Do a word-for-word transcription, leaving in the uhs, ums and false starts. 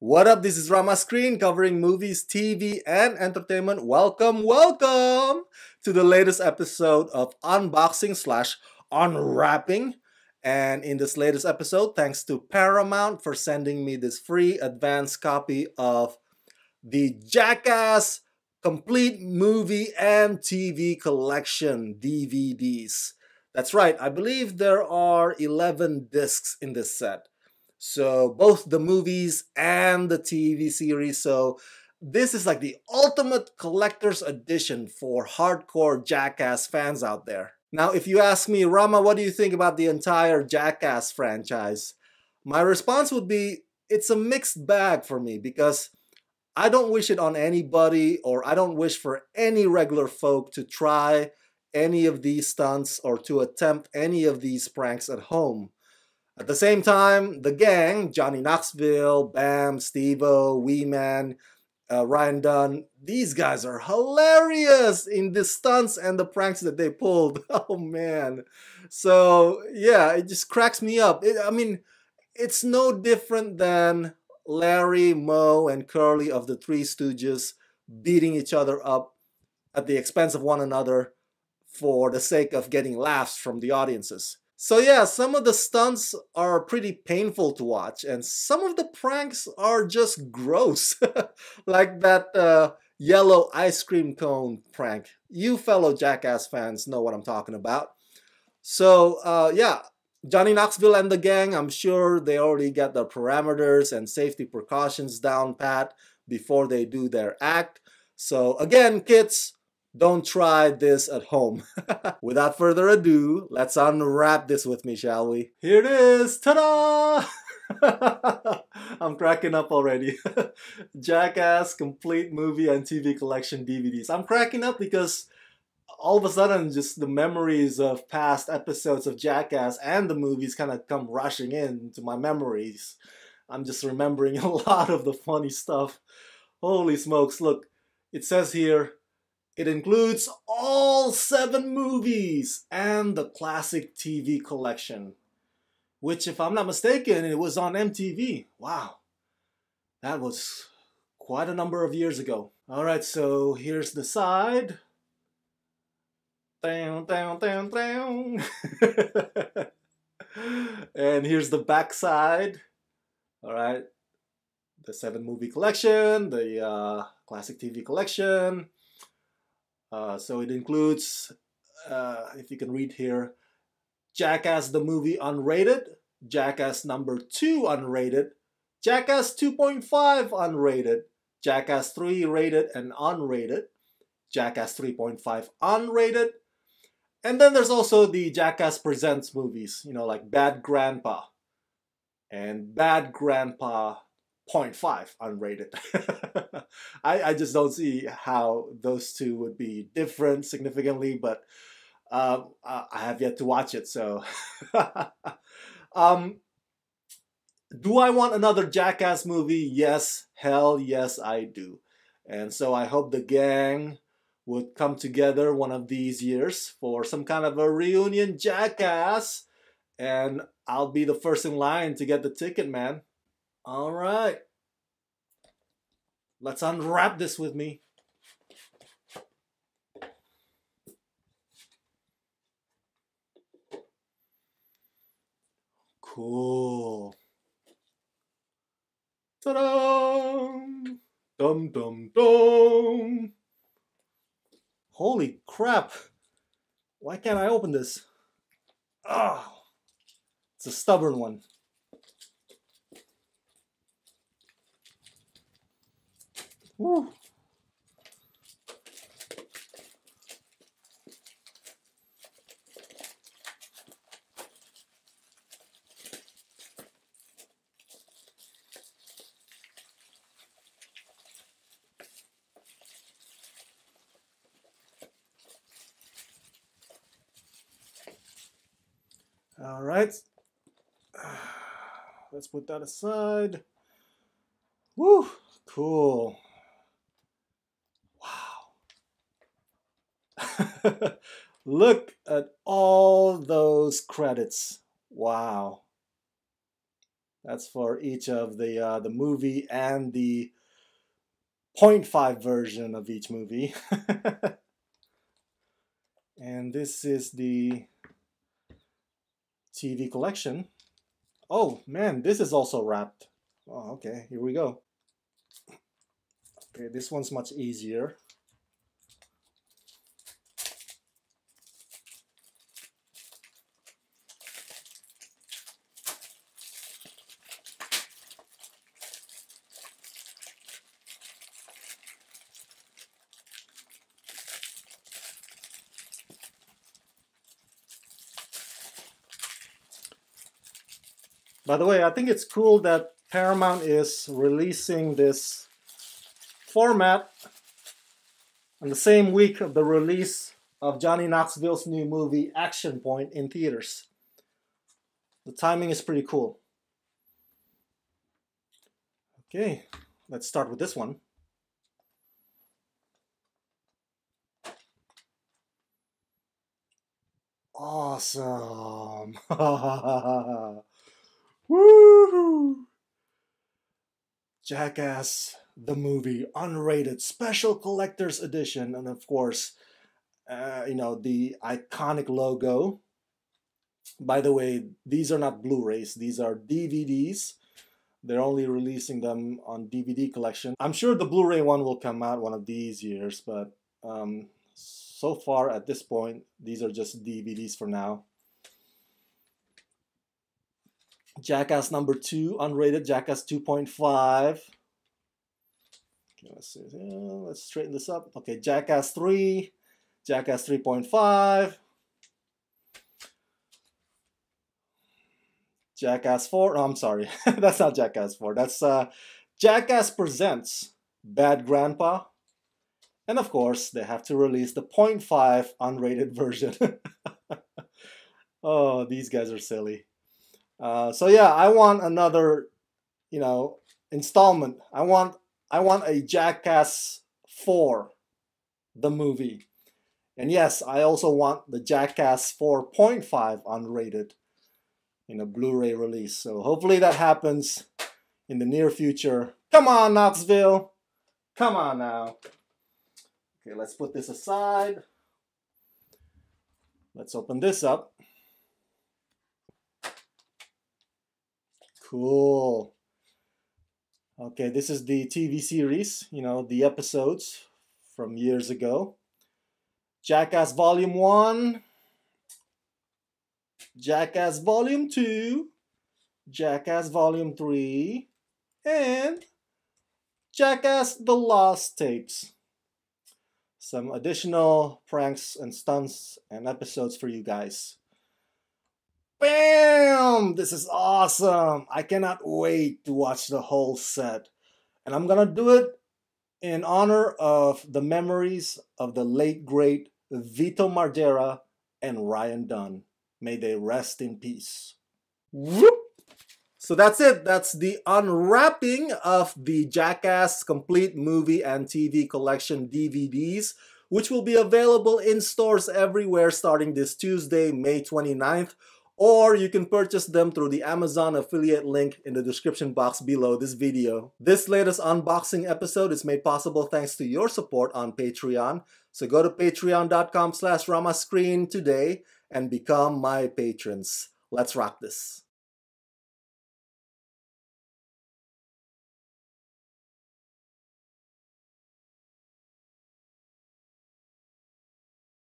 What up? This is Rama Screen covering movies, T V, and entertainment. Welcome, welcome to the latest episode of Unboxing slash Unwrapping. And in this latest episode, thanks to Paramount for sending me this free advanced copy of the Jackass Complete Movie and T V Collection D V Ds. That's right, I believe there are eleven discs in this set. So both the movies and the T V series. So this is like the ultimate collector's edition for hardcore Jackass fans out there. Now, if you ask me, Rama, what do you think about the entire Jackass franchise? My response would be, it's a mixed bag for me because I don't wish it on anybody, or I don't wish for any regular folk to try any of these stunts or to attempt any of these pranks at home. At the same time, the gang, Johnny Knoxville, Bam, Steve-O, Wee Man, uh, Ryan Dunn, these guys are hilarious in the stunts and the pranks that they pulled. Oh man. So yeah, it just cracks me up. It, I mean, it's no different than Larry, Moe, and Curly of the Three Stooges beating each other up at the expense of one another for the sake of getting laughs from the audiences. So yeah, some of the stunts are pretty painful to watch, and some of the pranks are just gross. Like that uh, yellow ice cream cone prank. You fellow Jackass fans know what I'm talking about. So uh, yeah, Johnny Knoxville and the gang, I'm sure they already get the parameters and safety precautions down pat before they do their act. So again, kids, don't try this at home. Without further ado, let's unwrap this with me, shall we? Here it is! Ta-da! I'm cracking up already. Jackass Complete Movie and T V Collection D V Ds. I'm cracking up because all of a sudden just the memories of past episodes of Jackass and the movies kind of come rushing in to my memories. I'm just remembering a lot of the funny stuff. Holy smokes, look, it says here, it includes all seven movies and the classic T V collection, which, if I'm not mistaken, it was on M T V. Wow, that was quite a number of years ago. All right, so here's the side. Down, down, down, down. And here's the back side. All right, the seven movie collection, the uh, classic T V collection. Uh, so it includes, uh, if you can read here, Jackass the movie unrated, Jackass number two unrated, Jackass two point five unrated, Jackass three rated and unrated, Jackass three point five unrated, and then there's also the Jackass Presents movies, you know, like Bad Grandpa and Bad Grandpa point five unrated. I, I just don't see how those two would be different significantly, but uh, I have yet to watch it, so. um, do I want another Jackass movie? Yes, hell yes I do. And so I hope the gang would come together one of these years for some kind of a reunion Jackass, and I'll be the first in line to get the ticket, man. All right. Let's unwrap this with me. Cool. Ta-da! Dum dum dum. Holy crap. Why can't I open this? Oh, it's a stubborn one. Woo. All right. Let's put that aside. Woo, cool. Wow. Look at all those credits. Wow. That's for each of the uh, the movie and the point five version of each movie. And this is the T V collection. Oh man, this is also wrapped. Oh, okay, here we go. Okay, this one's much easier. By the way, I think it's cool that Paramount is releasing this format on the same week of the release of Johnny Knoxville's new movie Action Point in theaters. The timing is pretty cool. Okay, let's start with this one. Awesome. Woo! Jackass the movie, unrated, special collector's edition, and of course, uh, you know, the iconic logo. By the way, these are not Blu-rays, these are D V Ds. They're only releasing them on D V D collection. I'm sure the Blu-ray one will come out one of these years, but um, so far at this point, these are just D V Ds for now. Jackass number two, unrated, Jackass two point five. Okay, let's see. Let's straighten this up. Okay, Jackass three, Jackass three point five, Jackass four. Oh, I'm sorry, that's not Jackass four. That's uh, Jackass Presents Bad Grandpa. And of course, they have to release the point five unrated version. Oh, these guys are silly. Uh, so yeah, I want another, you know, installment. I want, I want a Jackass four, the movie, and yes, I also want the Jackass four point five unrated in a Blu-ray release. So hopefully that happens in the near future. Come on, Knoxville, come on now. Okay, let's put this aside. Let's open this up. Cool. Okay, this is the T V series, you know, the episodes from years ago. Jackass Volume one, Jackass Volume two, Jackass Volume three, and Jackass The Lost Tapes. Some additional pranks and stunts and episodes for you guys. Bam! This is awesome. I cannot wait to watch the whole set. And I'm gonna do it in honor of the memories of the late great Vito Margera and Ryan Dunn. May they rest in peace. Whoop! So that's it. That's the unwrapping of the Jackass Complete Movie and T V Collection D V Ds, which will be available in stores everywhere starting this Tuesday, May twenty-ninth. Or you can purchase them through the Amazon affiliate link in the description box below this video. This latest unboxing episode is made possible thanks to your support on Patreon. So go to patreon dot com slash ramascreen today and become my patrons. Let's rock this.